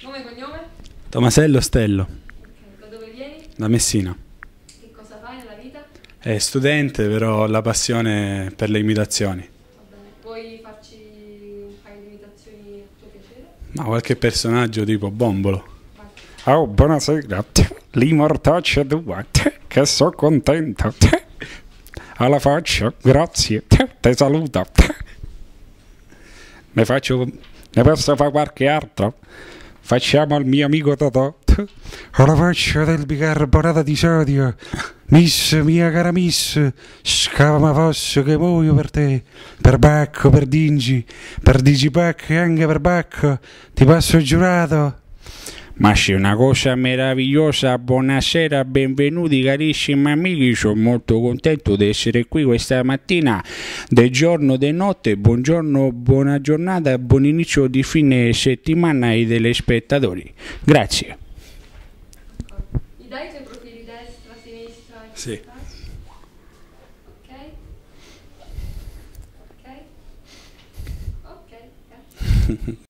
Nome e cognome? Tomasello Stello, Ok. Da dove vieni? da Messina. Che cosa fai nella vita? È studente, però ho la passione per le imitazioni. Va bene. Puoi farci un paio di imitazioni a tuo piacere? Ma qualche personaggio tipo Bombolo. Vai. Oh, buonasera, li mortacci tua, che so contento. Alla faccia, grazie, ti saluto. Ne posso fare qualche altro? Facciamo il mio amico Totò. Alla faccia del bicarbonato di sodio. Miss, mia cara miss, scava fosse che muoio per te, per Bacco, per Dingi, per Digipac e anche per Bacco, ti passo giurato. Ma c'è una cosa meravigliosa, buonasera, benvenuti carissimi amici, sono molto contento di essere qui questa mattina, del giorno, di notte, buongiorno, buona giornata, buon inizio di fine settimana ai telespettatori. Grazie. Mi dai i tuoi profili destra, sinistra? Sì. Ok. Ok. Ok. Grazie.